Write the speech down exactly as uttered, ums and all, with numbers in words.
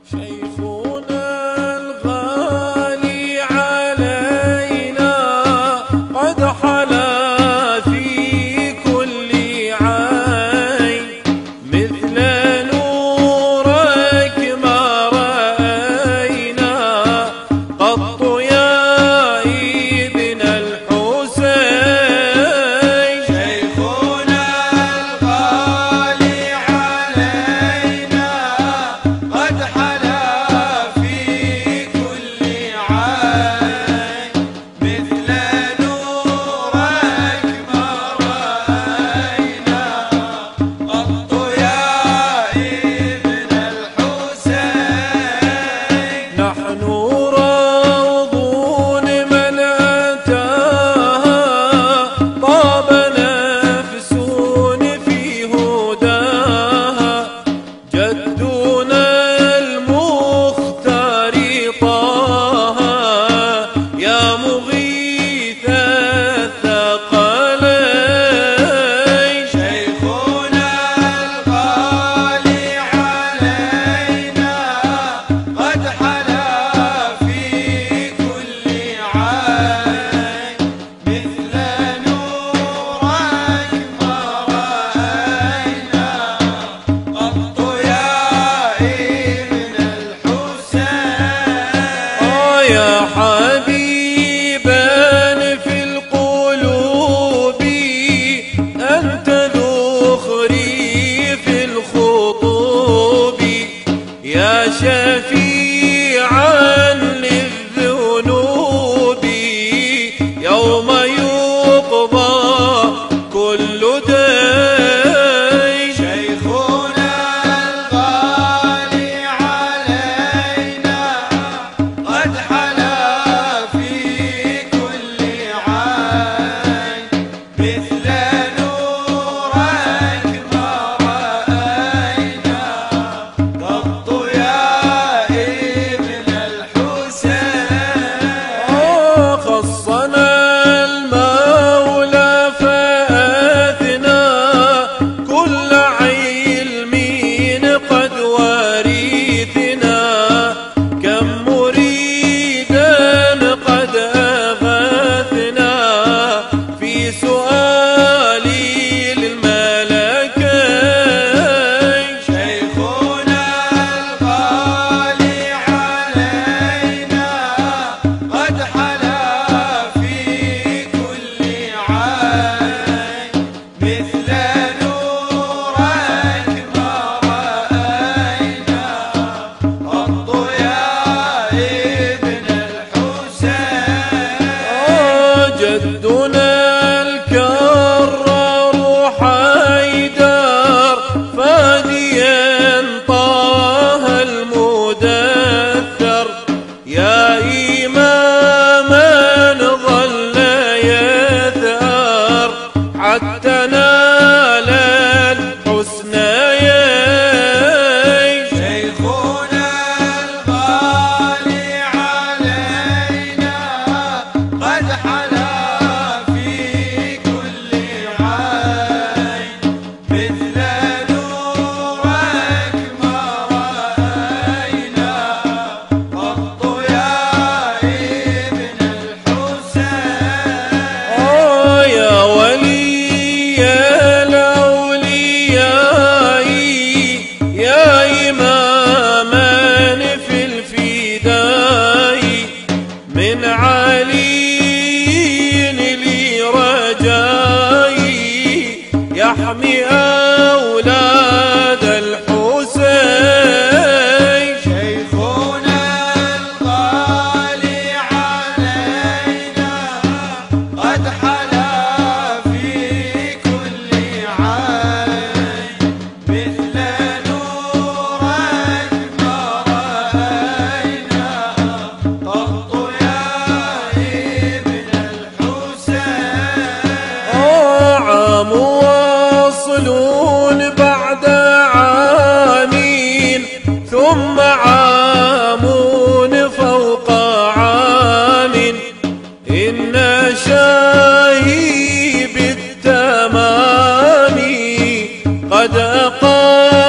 شيخنا الغالي علينا قد حلا في كل عين، مثل نورك ما رأينا قط يا ابن الحسين. شيخنا الغالي علينا قد حلا في كل عين، مثل نورك ما رأينا قط يا ابن الحسين. نحن روض من أتاها طاب نفس في هداها، جدنا المختار طه يا مغيث الثقلين. شيخنا الغالي علينا قد حلا في كل عين، مثل نورك ما رأينا قط يا ابن الحسين. آه يا حبيبا في القلوب أنت ذخري في الخطوب، يا شفيعا للذنوب يوم يقضى كل دين. شيخنا الغالي علينا قد حلا في كل عين، مثل نورك ما رأينا قط يا ابن الحسين. آه خصنا المولى فأثنى كل علم قد ورثنا، كم مريدا قد أغاثنا في سؤالي للملكين. شيخنا الغالي علينا قد حلا في كل عين، مثل نورك ما رأينا قط يا ابن الحسين. آه جدنا الكرار حيدر فاديا طه المدثر، يا إماما ظل يثأر حتى نال الحسنيين. شيخنا الغالي علينا قد حلا في كل عين، مثل نورك ما رأينا قط يا ابن الحسين. آه يا ولي الأولياء يا إماما في الفداء، من علي لي رجائي يحمي أولاد الحسين. شيخنا الغالي علينا قد حلا في كل عين، مثل نورك ما رأينا قط يا ابن الحسين. آه عام وصل بعد عامين ثم عام فوق عام، إن شاهي بالتمام قد أقام